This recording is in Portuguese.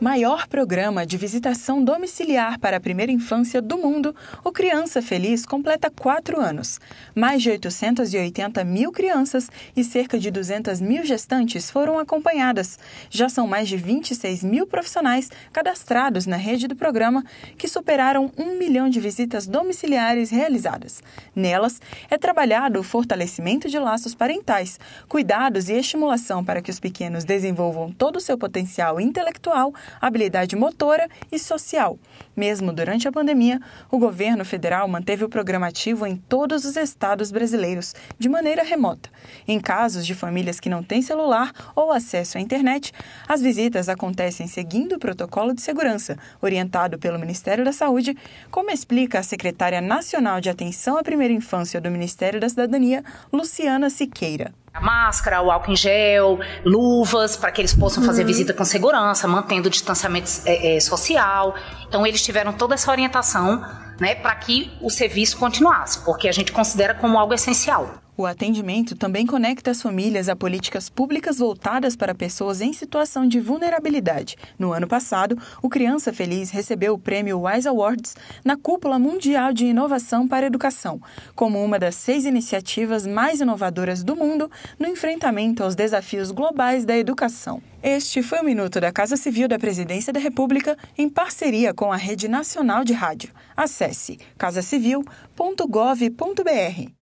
Maior programa de visitação domiciliar para a primeira infância do mundo, o Criança Feliz completa 4 anos. Mais de 880 mil crianças e cerca de 200 mil gestantes foram acompanhadas. Já são mais de 26 mil profissionais cadastrados na rede do programa, que superaram 1 milhão de visitas domiciliares realizadas. Nelas, é trabalhado o fortalecimento de laços parentais, cuidados e estimulação para que os pequenos desenvolvam todo o seu potencial intelectual, habilidade motora e social. Mesmo durante a pandemia, o governo federal manteve o programa ativo em todos os estados brasileiros, de maneira remota. Em casos de famílias que não têm celular ou acesso à internet, as visitas acontecem seguindo o protocolo de segurança, orientado pelo Ministério da Saúde, como explica a secretária nacional de Atenção à Primeira Infância do Ministério da Cidadania, Luciana Siqueira. A máscara, o álcool em gel, luvas, para que eles possam fazer visita com segurança, mantendo o distanciamento social. Então, eles tiveram toda essa orientação, para que o serviço continuasse, porque a gente considera como algo essencial. O atendimento também conecta as famílias a políticas públicas voltadas para pessoas em situação de vulnerabilidade. No ano passado, o Criança Feliz recebeu o prêmio WISE Awards na Cúpula Mundial de Inovação para a Educação, como uma das 6 iniciativas mais inovadoras do mundo no enfrentamento aos desafios globais da educação. Este foi o Minuto da Casa Civil da Presidência da República, em parceria com a Rede Nacional de Rádio. Acesse casacivil.gov.br.